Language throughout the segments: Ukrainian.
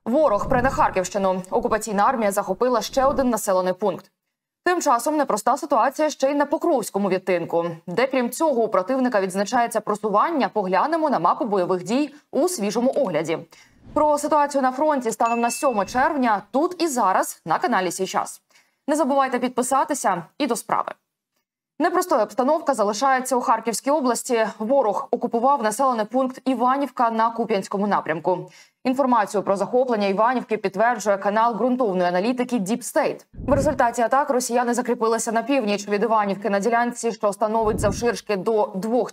Ворог пре на Харківщину. Окупаційна армія захопила ще один населений пункт. Тим часом непроста ситуація ще й на Покровському відтинку, де, крім цього, у противника відзначається просування. Поглянемо на мапу бойових дій у свіжому огляді. Про ситуацію на фронті станом на 7 червня тут і зараз на каналі «Сій час». Не забувайте підписатися і до справи. Непростою обстановка залишається у Харківській області. Ворог окупував населений пункт Іванівка на Куп'янському напрямку. Інформацію про захоплення Іванівки підтверджує канал ґрунтовної аналітики Deep State. В результаті атак росіяни закріпилися на північ від Іванівки на ділянці, що становить завширшки до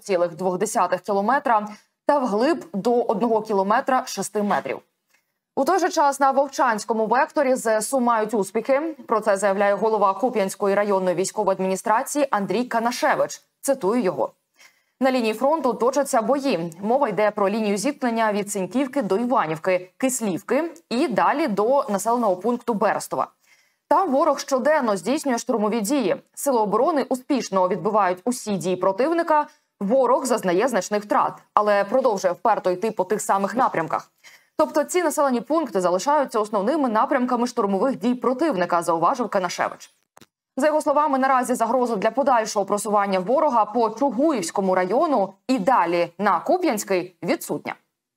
2,2 кілометра та вглиб до 1 кілометра 6 метрів. У той же час на Вовчанському векторі ЗСУ мають успіхи. Про це заявляє голова Куп'янської районної військової адміністрації Андрій Канашевич. Цитую його. На лінії фронту точаться бої. Мова йде про лінію зіткнення від Синьківки до Іванівки, Кислівки і далі до населеного пункту Берестова. Там ворог щоденно здійснює штурмові дії. Сили оборони успішно відбивають усі дії противника. Ворог зазнає значних втрат, але продовжує вперто йти по тих самих напрямках. Тобто ці населені пункти залишаються основними напрямками штурмових дій противника, зауважив Канашевич. За його словами, наразі загроза для подальшого просування ворога по Чугуївському району і далі на Куп'янський відсутня.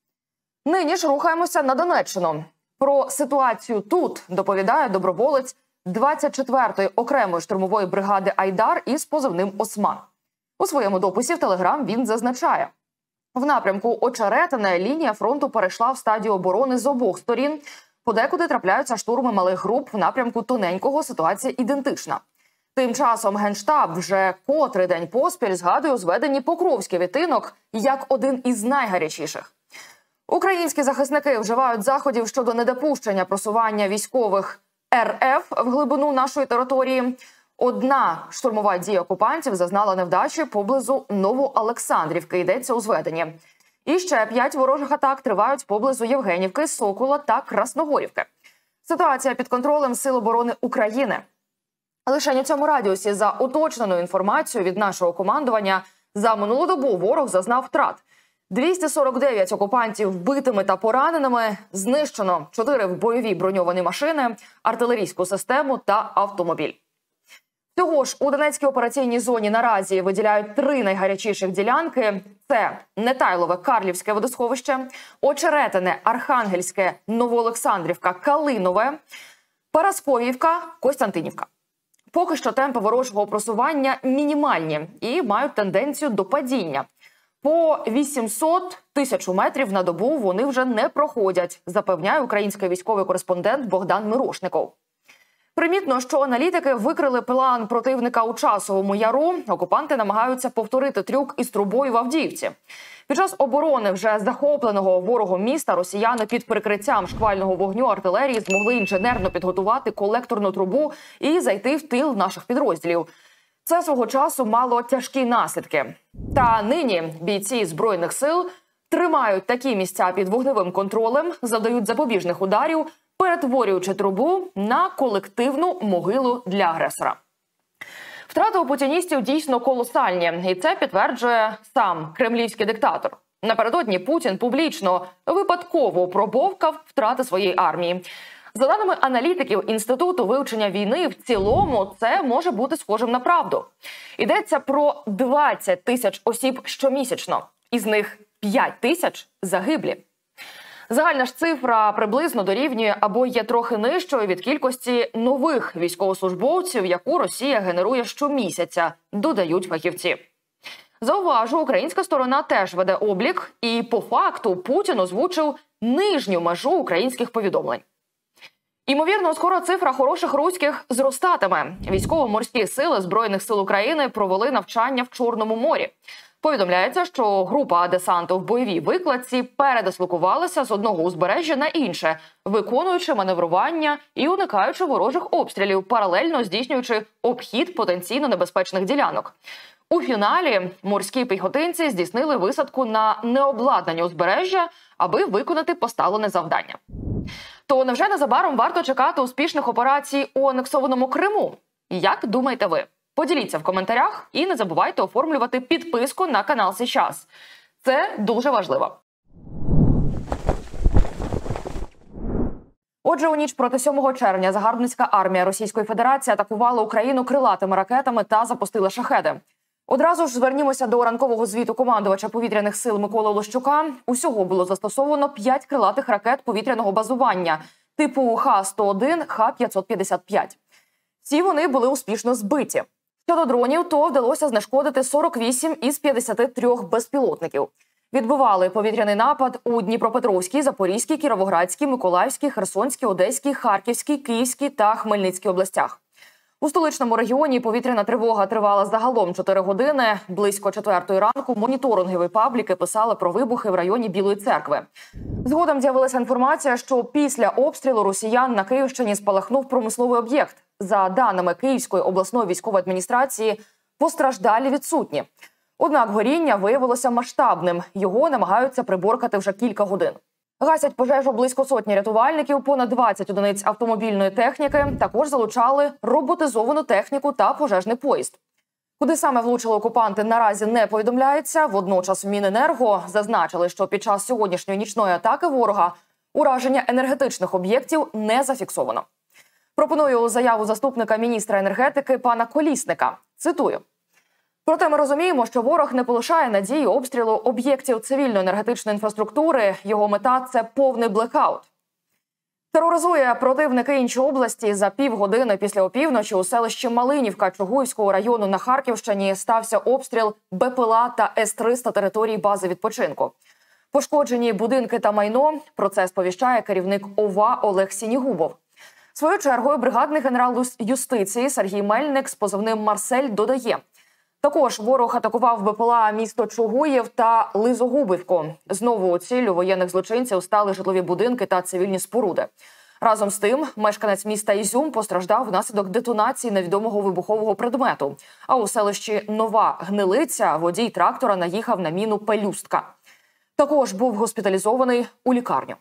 Нині ж рухаємося на Донеччину. Про ситуацію тут доповідає доброволець 24-ї окремої штурмової бригади «Айдар» із позивним «Осман». У своєму дописі в Телеграм він зазначає: в напрямку Очеретине лінія фронту перейшла в стадію оборони з обох сторін. Подекуди трапляються штурми малих груп, в напрямку Тоненького ситуація ідентична. Тим часом Генштаб вже котрий день поспіль згадує у зведенні Покровський відтинок як один із найгарячіших. Українські захисники вживають заходів щодо недопущення просування військових РФ в глибину нашої території. Одна штурмова дія окупантів зазнала невдачі поблизу Новоолександрівки, йдеться у зведенні. І ще 5 ворожих атак тривають поблизу Євгенівки, Сокола та Красногорівки. Ситуація під контролем Сил оборони України. Лише на цьому радіусі, за уточненою інформацією від нашого командування, за минулу добу ворог зазнав втрат. 249 окупантів вбитими та пораненими, знищено 4 бойові броньовані машини, артилерійську систему та автомобіль. Всього ж у Донецькій операційній зоні наразі виділяють 3 найгарячіших ділянки. Це Нетайлове, Карлівське водосховище, Очеретине, Архангельське, Новоолександрівка, Калинове, Парасковівка, Костянтинівка. Поки що темпи ворожого просування мінімальні і мають тенденцію до падіння. По 800-1000 метрів на добу вони вже не проходять, запевняє український військовий кореспондент Богдан Мирошников. Примітно, що аналітики викрили план противника у Часовому Яру. Окупанти намагаються повторити трюк із трубою в Авдіївці. Під час оборони вже захопленого ворогом міста росіяни під прикриттям шквального вогню артилерії змогли інженерно підготувати колекторну трубу і зайти в тил наших підрозділів. Це свого часу мало тяжкі наслідки. Та нині бійці Збройних сил тримають такі місця під вогневим контролем, завдають запобіжних ударів, перетворюючи трубу на колективну могилу для агресора. Втрати у путіністів дійсно колосальні, і це підтверджує сам кремлівський диктатор. Напередодні Путін публічно випадково пробовкав втрати своєї армії. За даними аналітиків Інституту вивчення війни, в цілому це може бути схожим на правду. Йдеться про 20 тисяч осіб щомісячно, із них 5 тисяч загиблі. Загальна ж цифра приблизно дорівнює або є трохи нижчою від кількості нових військовослужбовців, яку Росія генерує щомісяця, додають фахівці. Зауважу, українська сторона теж веде облік, і по факту Путін озвучив нижню межу українських повідомлень. Імовірно, скоро цифра хороших руських зростатиме. Військово-морські сили Збройних сил України провели навчання в Чорному морі. Повідомляється, що група десанту в бойовій викладці передислокувалася з одного узбережжя на інше, виконуючи маневрування і уникаючи ворожих обстрілів, паралельно здійснюючи обхід потенційно небезпечних ділянок. У фіналі морські піхотинці здійснили висадку на необладнані узбережжя, аби виконати поставлене завдання. То невже незабаром варто чекати успішних операцій у анексованому Криму? Як думаєте ви? Поділіться в коментарях і не забувайте оформлювати підписку на канал «Сій час». Це дуже важливо. Отже, у ніч проти 7 червня загарбницька армія Російської Федерації атакувала Україну крилатими ракетами та запустила шахеди. Одразу ж звернімося до ранкового звіту командувача повітряних сил Миколи Олещука. Усього було застосовано 5 крилатих ракет повітряного базування типу Х-101, Х-555. Всі вони були успішно збиті. Щодо дронів, то вдалося знешкодити 48 із 53 безпілотників. Відбивали повітряний напад у Дніпропетровській, Запорізькій, Кіровоградській, Миколаївській, Херсонській, Одеській, Харківській, Київській та Хмельницькій областях. У столичному регіоні повітряна тривога тривала загалом 4 години. Близько 4-ї ранку моніторингові пабліки писали про вибухи в районі Білої церкви. Згодом з'явилася інформація, що після обстрілу росіян на Київщині спалахнув промисловий об'єкт. За даними Київської обласної військової адміністрації, постраждалі відсутні. Однак горіння виявилося масштабним. Його намагаються приборкати вже кілька годин. Гасять пожежу близько сотні рятувальників, понад 20 одиниць автомобільної техніки. Також залучали роботизовану техніку та пожежний поїзд. Куди саме влучили окупанти, наразі не повідомляється. Водночас в Міненерго зазначили, що під час сьогоднішньої нічної атаки ворога ураження енергетичних об'єктів не зафіксовано. Пропоную заяву заступника міністра енергетики пана Колісника. Цитую. Проте ми розуміємо, що ворог не полишає надії обстрілу об'єктів цивільної енергетичної інфраструктури. Його мета – це повний блекаут. Тероризує противники інші області. За півгодини після опівночі у селищі Малинівка Чугуївського району на Харківщині стався обстріл БПЛА та С-300 території бази відпочинку. Пошкоджені будинки та майно. Про це сповіщає керівник ОВА Олег Сінігубов. Своєю чергою бригадний генерал юстиції Сергій Мельник з позивним «Марсель» додає. Також ворог атакував БПЛА місто Чугуїв та Лизогубівку. Знову ціллю воєнних злочинців стали житлові будинки та цивільні споруди. Разом з тим, мешканець міста Ізюм постраждав внаслідок детонації невідомого вибухового предмету. А у селищі Нова Гнилиця водій трактора наїхав на міну «Пелюстка». Також був госпіталізований у лікарню.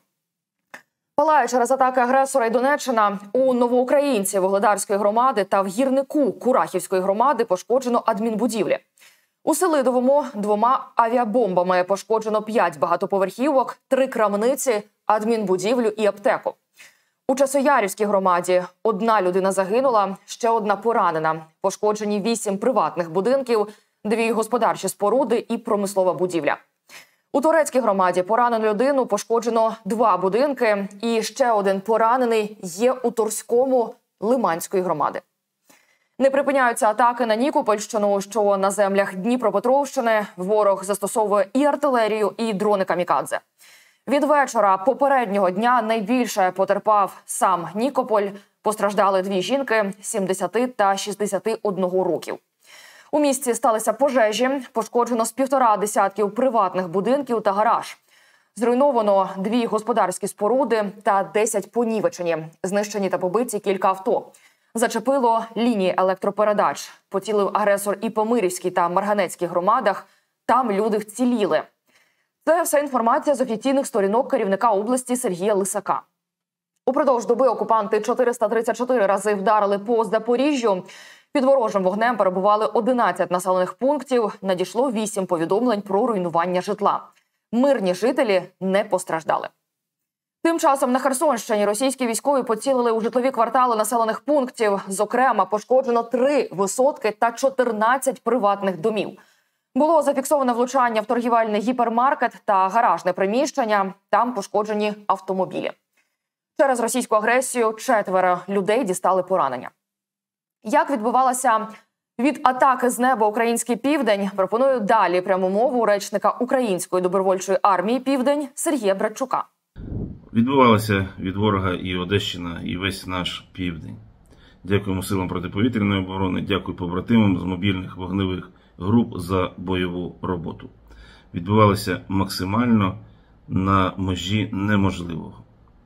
Палає через атаки агресора і Донеччина. У Новоукраїнці Вугледарської громади та в Гірнику Курахівської громади пошкоджено адмінбудівлі. У Селидовому 2 авіабомбами пошкоджено 5 багатоповерхівок, 3 крамниці, адмінбудівлю і аптеку. У Часоярівській громаді 1 людина загинула, ще 1 поранена. Пошкоджені 8 приватних будинків, 2 господарчі споруди і промислова будівля. У Торецькій громаді поранену людину пошкоджено 2 будинки і ще 1 поранений є у Торському Лиманської громади. Не припиняються атаки на Нікопольщину, що на землях Дніпропетровщини ворог застосовує і артилерію, і дрони камікадзе. Від вечора попереднього дня найбільше потерпав сам Нікополь. Постраждали 2 жінки 70 та 61 років. У місті сталися пожежі, пошкоджено з 1,5 десятків приватних будинків та гараж. Зруйновано 2 господарські споруди та 10 понівечені. Знищені та побиті кілька авто. Зачепило лінії електропередач. Поцілив агресор і по Мирівській та Марганецькій громадах. Там люди вціліли. Це вся інформація з офіційних сторінок керівника області Сергія Лисака. Упродовж доби окупанти 434 рази вдарили по Запоріжжю. Під ворожим вогнем перебували 11 населених пунктів. Надійшло 8 повідомлень про руйнування житла. Мирні жителі не постраждали. Тим часом на Херсонщині російські військові поцілили у житлові квартали населених пунктів. Зокрема, пошкоджено 3 висотки та 14 приватних домів. Було зафіксовано влучання в торгівельний гіпермаркет та гаражне приміщення. Там пошкоджені автомобілі. Через російську агресію 4 людей дістали поранення. Як відбувалася від атаки з неба український південь, пропоную далі пряму мову речника Української добровольчої армії «Південь» Сергія Братчука. Відбувалася від ворога і Одещина, і весь наш південь. Дякуємо силам протиповітряної оборони, дякую побратимам з мобільних вогневих груп за бойову роботу. Відбувалося максимально на межі неможливого.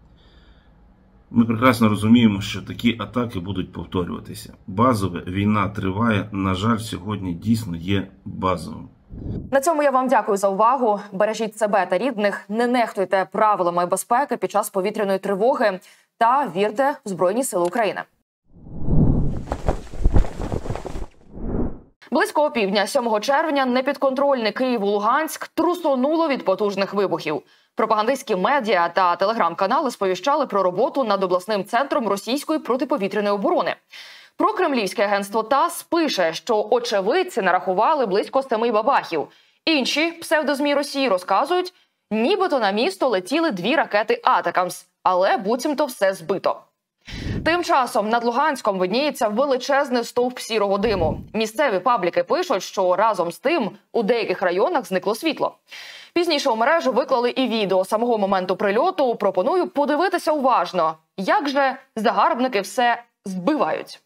Ми прекрасно розуміємо, що такі атаки будуть повторюватися. Базове, війна триває, на жаль, сьогодні дійсно є базовим. На цьому я вам дякую за увагу. Бережіть себе та рідних, не нехтуйте правилами безпеки під час повітряної тривоги та вірте в Збройні Сили України. Близько опівдня 7 червня непідконтрольний Київ-Луганськ трусонуло від потужних вибухів. Пропагандистські медіа та телеграм-канали сповіщали про роботу над обласним центром російської протиповітряної оборони. Прокремлівське агентство ТАСС пише, що очевидці нарахували близько 7 бабахів. Інші псевдозмі Росії розказують, нібито на місто летіли 2 ракети «Атакамс», але буцімто все збито. Тим часом над Луганськом видніється величезний стовп сірого диму. Місцеві пабліки пишуть, що разом з тим у деяких районах зникло світло. Пізніше у мережу виклали і відео самого моменту прильоту. Пропоную подивитися уважно, як же загарбники все збивають.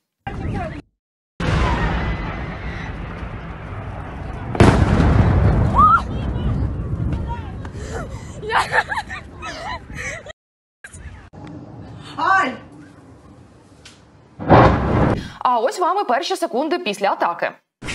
А ось вам і перші секунди після атаки.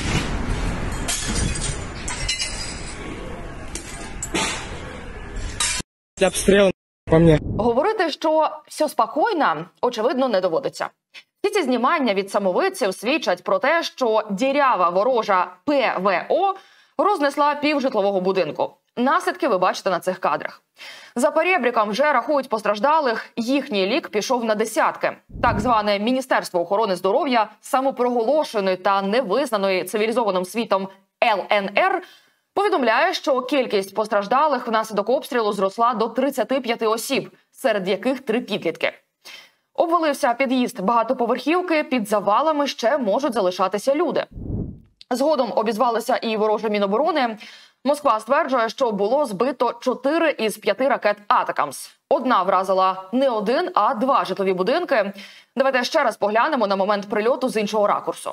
Обстрел по мне. Говорити, що все спокійно, очевидно, не доводиться. Всі ці знімання від самовидців свідчать про те, що дірява ворожа ПВО рознесла півжитлового будинку. Наслідки ви бачите на цих кадрах. За перебріком вже рахують постраждалих, їхній лік пішов на десятки. Так зване Міністерство охорони здоров'я самопроголошеної та невизнаної цивілізованим світом ЛНР повідомляє, що кількість постраждалих внаслідок обстрілу зросла до 35 осіб, серед яких 3 підлітки. Обвалився під'їзд багатоповерхівки, під завалами ще можуть залишатися люди. Згодом обізвалося і вороже Міноборони. Москва стверджує, що було збито 4 із 5 ракет «Атакамс». Одна вразила не 1, а 2 житлові будинки. Давайте ще раз поглянемо на момент прильоту з іншого ракурсу.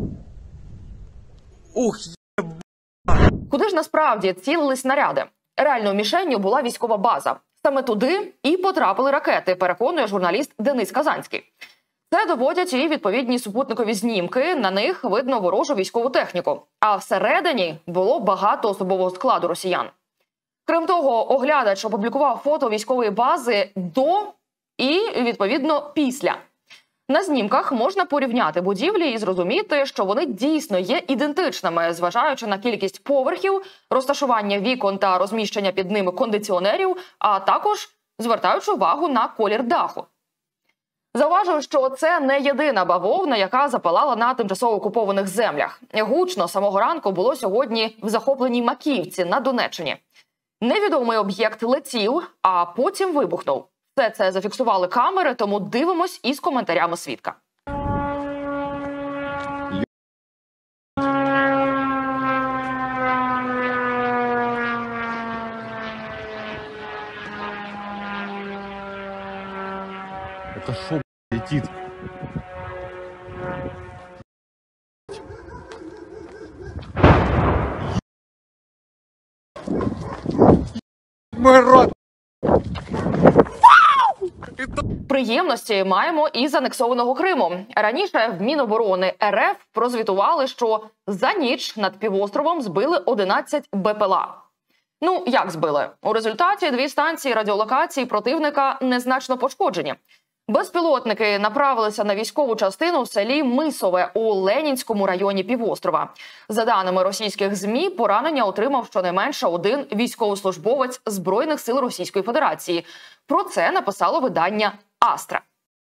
Куди ж насправді цілили снаряди? Реальною мішенню була військова база. Саме туди і потрапили ракети, переконує журналіст Денис Казанський. Це доводять і відповідні супутникові знімки, на них видно ворожу військову техніку. А всередині було багато особового складу росіян. Крім того, оглядач опублікував фото військової бази до і, відповідно, після. На знімках можна порівняти будівлі і зрозуміти, що вони дійсно є ідентичними, зважаючи на кількість поверхів, розташування вікон та розміщення під ними кондиціонерів, а також звертаючи увагу на колір даху. Зауважую, що це не єдина бавовна, яка запалала на тимчасово окупованих землях. Гучно самого ранку було сьогодні в захопленій Макіївці на Донеччині. Невідомий об'єкт летів, а потім вибухнув. Все це зафіксували камери, тому дивимось із коментарями свідка. Это шо, летит? Мой рот! Приємності маємо і з анексованого Криму. Раніше в Міноборони РФ прозвітували, що за ніч над півостровом збили 11 БПЛА. Ну, як збили? У результаті 2 станції радіолокації противника незначно пошкоджені. Безпілотники направилися на військову частину в селі Мисове у Ленінському районі півострова. За даними російських ЗМІ, поранення отримав щонайменше 1 військовослужбовець Збройних сил Російської Федерації. Про це написало видання «Астра».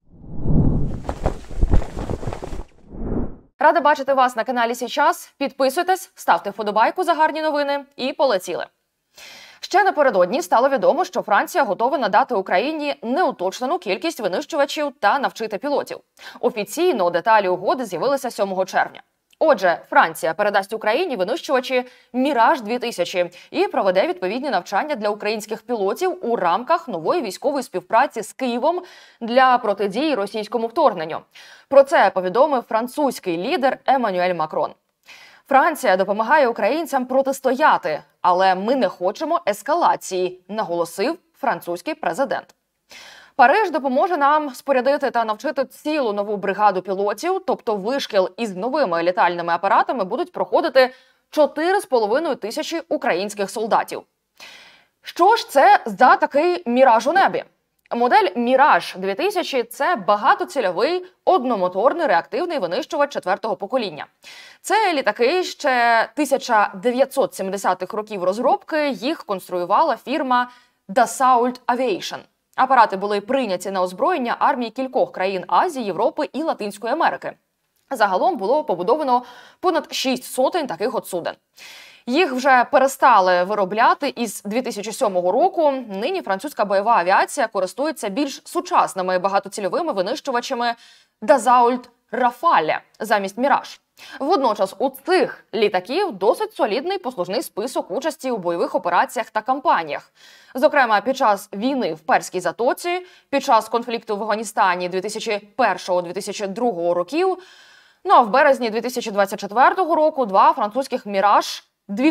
Рада бачити вас на каналі «Січас». Підписуйтесь, ставте вподобайку за гарні новини і полетіли. Ще напередодні стало відомо, що Франція готова надати Україні неуточнену кількість винищувачів та навчити пілотів. Офіційно деталі угоди з'явилися 7 червня. Отже, Франція передасть Україні винищувачі «Міраж-2000» і проведе відповідні навчання для українських пілотів у рамках нової військової співпраці з Києвом для протидії російському вторгненню. Про це повідомив французький лідер Еммануель Макрон. Франція допомагає українцям протистояти, але ми не хочемо ескалації, наголосив французький президент. Париж допоможе нам спорядити та навчити цілу нову бригаду пілотів, тобто вишкіл із новими літальними апаратами будуть проходити 4,5 тисячі українських солдатів. Що ж це за такий міраж у небі? Модель «Міраж 2000» – це багатоцільовий одномоторний реактивний винищувач 4-го покоління. Це літаки ще 1970-х років розробки, їх конструювала фірма Dassault Aviation. Апарати були прийняті на озброєння армій кількох країн Азії, Європи і Латинської Америки. Загалом було побудовано понад 6 сотень таких от суден. Їх вже перестали виробляти із 2007 року. Нині французька бойова авіація користується більш сучасними багатоцільовими винищувачами Dassault Rafale замість «Міраж». Водночас у цих літаків досить солідний послужний список участі у бойових операціях та кампаніях. Зокрема, під час війни в Перській затоці, під час конфлікту в Афганістані 2001-2002 років, ну а в березні 2024 року два французьких «Міраж»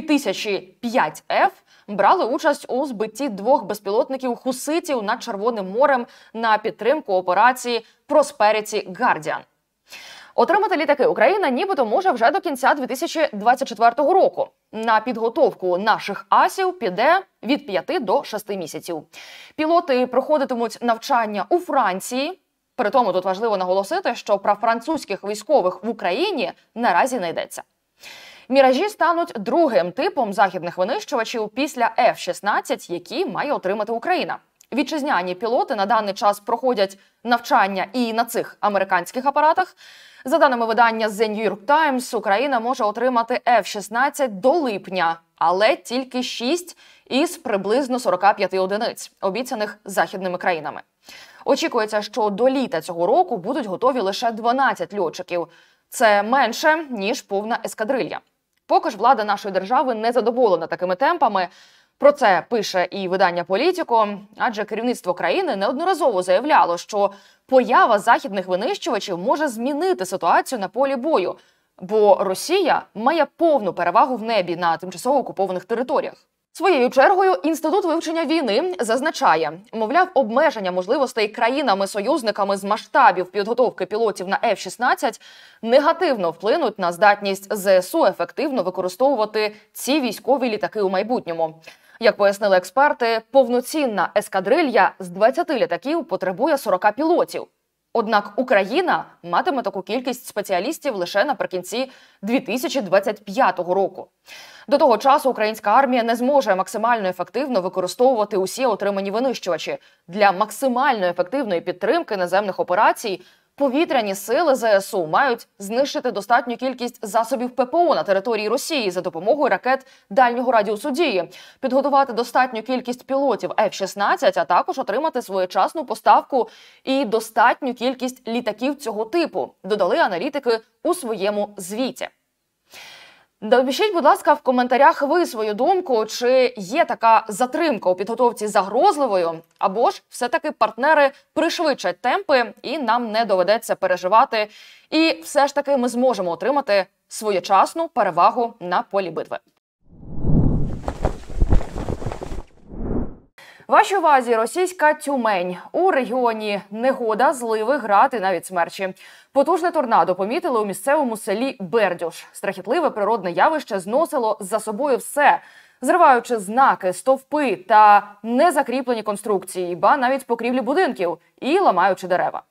2005F брали участь у збитті двох безпілотників хуситів над Червоним морем на підтримку операції Prosperity Guardian. Отримати літаки Україна нібито може вже до кінця 2024 року. На підготовку наших асів піде від 5 до 6 місяців. Пілоти проходитимуть навчання у Франції. Притому тут важливо наголосити, що про французьких військових в Україні наразі не йдеться. «Міражі» стануть другим типом західних винищувачів після F-16, які має отримати Україна. Вітчизняні пілоти на даний час проходять навчання і на цих американських апаратах. За даними видання The New York Times, Україна може отримати F-16 до липня, але тільки 6 із приблизно 45 одиниць, обіцяних західними країнами. Очікується, що до літа цього року будуть готові лише 12 льотчиків. Це менше, ніж повна ескадрилья. Поки ж влада нашої держави не задоволена такими темпами. Про це пише і видання «Політіко», адже керівництво країни неодноразово заявляло, що поява західних винищувачів може змінити ситуацію на полі бою, бо Росія має повну перевагу в небі на тимчасово окупованих територіях. Своєю чергою Інститут вивчення війни зазначає, мовляв, обмеження можливостей країнами-союзниками з масштабів підготовки пілотів на F-16 негативно вплинуть на здатність ЗСУ ефективно використовувати ці військові літаки у майбутньому. Як пояснили експерти, повноцінна ескадрилья з 20 літаків потребує 40 пілотів. Однак Україна матиме таку кількість спеціалістів лише наприкінці 2025 року. До того часу українська армія не зможе максимально ефективно використовувати усі отримані винищувачі. Для максимально ефективної підтримки наземних операцій повітряні сили ЗСУ мають знищити достатню кількість засобів ППО на території Росії за допомогою ракет дальнього радіусу дії, підготувати достатню кількість пілотів F-16, а також отримати своєчасну поставку і достатню кількість літаків цього типу, додали аналітики у своєму звіті. Напишіть, будь ласка, в коментарях ви свою думку, чи є така затримка у підготовці загрозливою, або ж все-таки партнери пришвидшать темпи і нам не доведеться переживати, і все ж таки ми зможемо отримати своєчасну перевагу на полі битви. Вашій увазі російська Тюмень. У регіоні негода, зливи, град і навіть смерчі. Потужне торнадо помітили у місцевому селі Бердюш. Страхітливе природне явище зносило за собою все, зриваючи знаки, стовпи та незакріплені конструкції, ба навіть покрівлі будинків, і ламаючи дерева.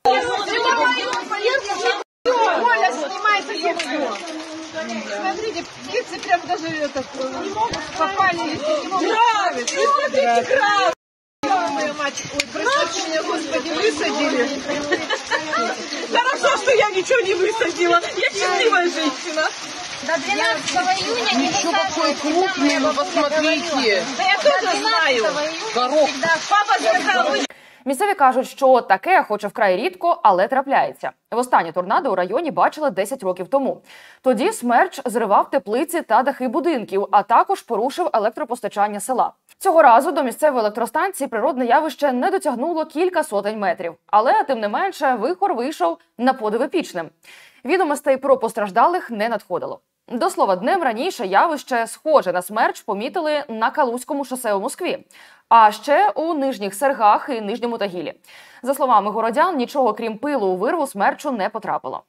Смотрите, птицы прям даже попали, если не могут. Моя мать, ой, простите меня, Господи, высадили. Хорошо, что я ничего не высадила. Я счастливая женщина. До 12 июня не Ничего какой крупный, вы посмотрите. Да я тоже знаю. Горох. Папа сказал, Місцеві кажуть, що таке, хоч і вкрай рідко, але трапляється. Востаннє торнадо у районі бачили 10 років тому. Тоді смерч зривав теплиці та дахи будинків, а також порушив електропостачання села. Цього разу до місцевої електростанції природне явище не дотягнуло кілька сотень метрів. Але, тим не менше, вихор вийшов на подив епічним. Відомостей про постраждалих не надходило. До слова, днем раніше явище, схоже на смерч, помітили на Калузькому шосе у Москві, а ще у Нижніх Сергах і Нижньому Тагілі. За словами городян, нічого крім пилу у вирву смерчу не потрапило.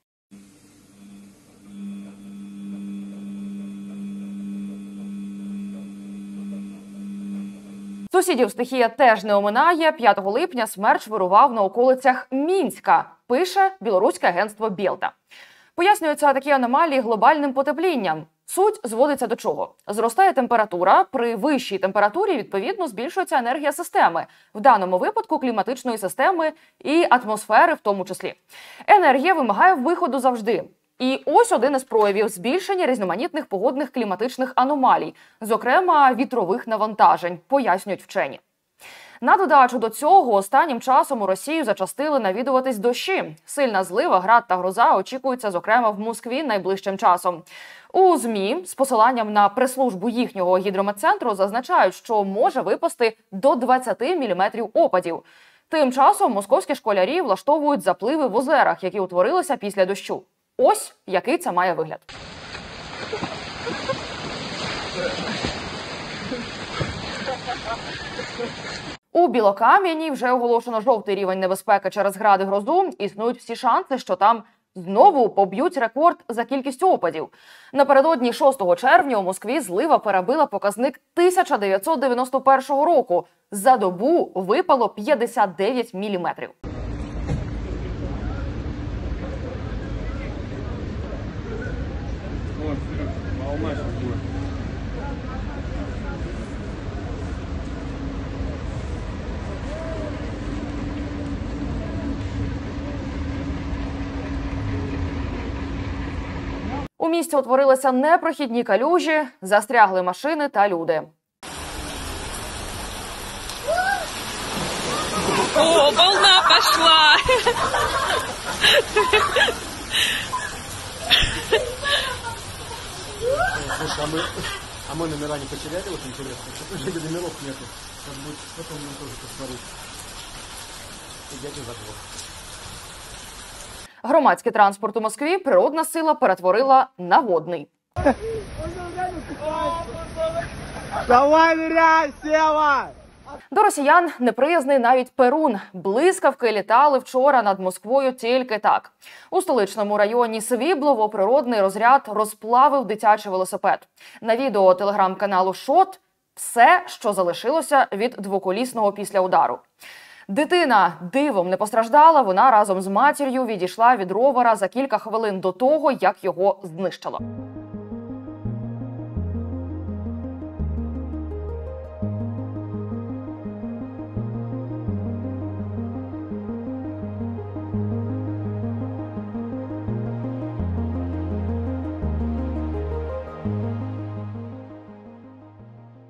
Сусідів стихія теж не оминає. 5 липня смерч вирував на околицях Мінська, пише білоруське агентство «Бєлта». Пояснюються такі аномалії глобальним потеплінням. Суть зводиться до чого? Зростає температура, при вищій температурі, відповідно, збільшується енергія системи, в даному випадку кліматичної системи і атмосфери в тому числі. Енергія вимагає виходу завжди. І ось один із проявів – збільшення різноманітних погодних кліматичних аномалій, зокрема вітрових навантажень, пояснюють вчені. На додачу до цього останнім часом у Росію зачастили навідуватись дощі. Сильна злива, град та гроза очікуються, зокрема, в Москві найближчим часом. У ЗМІ з посиланням на прес-службу їхнього гідрометцентру зазначають, що може випасти до 20 міліметрів опадів. Тим часом московські школярі влаштовують запливи в озерах, які утворилися після дощу. Ось який це має вигляд. У Білокам'яні вже оголошено жовтий рівень небезпеки через гради, грозу. Існують всі шанси, що там знову поб'ють рекорд за кількістю опадів. Напередодні 6 червня у Москві злива перебила показник 1991 року. За добу випало 59 міліметрів. У місті утворилися непрохідні калюжі, застрягли машини та люди. О, волна пошла! Слушай, а мы номера не потеряли, вот интересно? Что-то же номеров нету. Как будет, потом мне тоже посмотреть. И дядя забыл. Громадський транспорт у Москві природна сила перетворила на водний. Давай, ныряй, Сева! До росіян неприязний навіть Перун. Блискавки літали вчора над Москвою тільки так. У столичному районі Свіблово природний розряд розплавив дитячий велосипед. На відео телеграм-каналу «Шот» все, що залишилося від двоколісного після удару. Дитина дивом не постраждала, вона разом з матір'ю відійшла від ровера за кілька хвилин до того, як його знищило.